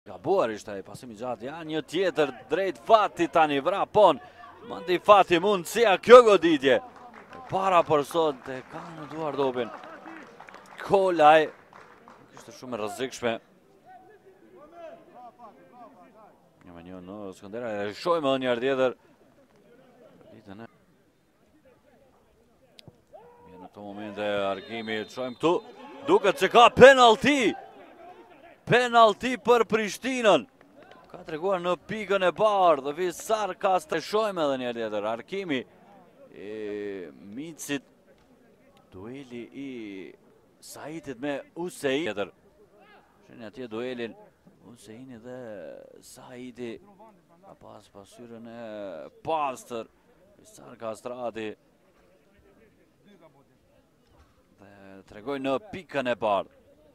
Gabuar ishte ai pasimi gjatë, ja një tjetër drejt Fatit tani vrapon. Mandi Fati mundësia kjo goditje. Para për sot e ka në duar dopin. Kolaj. Ishte shumë e rrezikshme. Një në Skëndera e shojmë edhe njërë tjetër. Në këto momente Arkimi të shojmë këtu. Duket që ka penalti. Penalti për Prishtinën. Ka treguar në pikën e bardhë dhe Visar Kastre. Shojmë edhe një tjetër. Arkimi i Micit. Dueli i Saitit me Usein. Shënë atje duelin Useini dhe Saiti. Ka pas pasyrën e Pastër. Visar Kastrati. Dhe tregoj në pikën e bardhë.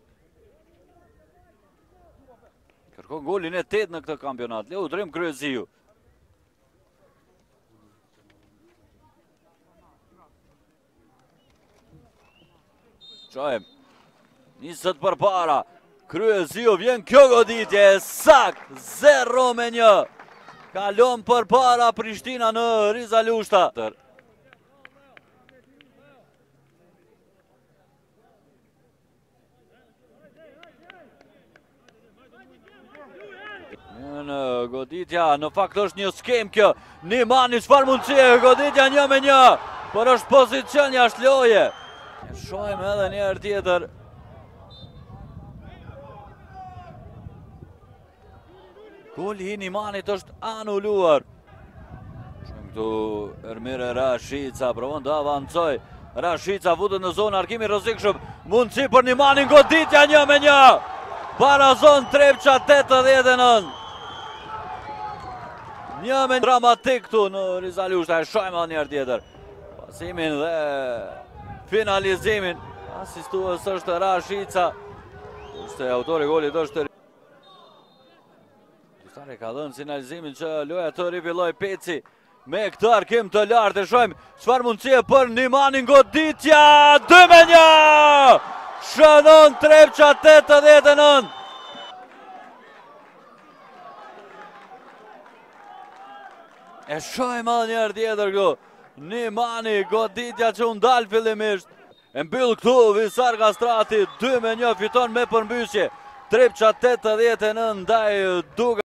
Kërkon golin e 8 në këtë kampionat. Leu Trim Kryeziu. Qojmë. Nisët për para. Kryeziu vjen kjo goditje. Sak 0-1. Kalon për para Prishtina në Rizalushta. Në goditja, në fakt është një skem kjo. Nimani çfarë mundësie, goditja 1-1. Por është pozicion jashtë loje. Shojmë edhe njërë tjetër. Goli i Nimanit është anuluar. Shojmë këtu Ermire Rashica, provon të avancoj. Rashica vutet në zonë, Arkimi rrezikshëm. Mundësi për Nimanin, goditja 1-1. Para zonë Trepça 89. Një me dramatik këtu në Rizalushta. E shojmë edhe njërë tjetër. Pasimin dhe finalizimin. Asistues është Rashica. Është autori golit është Tustari ka dhënë sinalizimin që loja të rifilloj Peci. Me këtë Arkim të lartë e shojmë çfarë mundësie për Nimanin, goditja 2-1. Shënon Trepça 89. E shojmë edhe njërë tjetër këtu. Nimani, goditja që unë dalë fillimisht. E mbyll këtu Visar Kastrati 2-1 fiton me përmbysje. Trepça 89 ndaj Duga.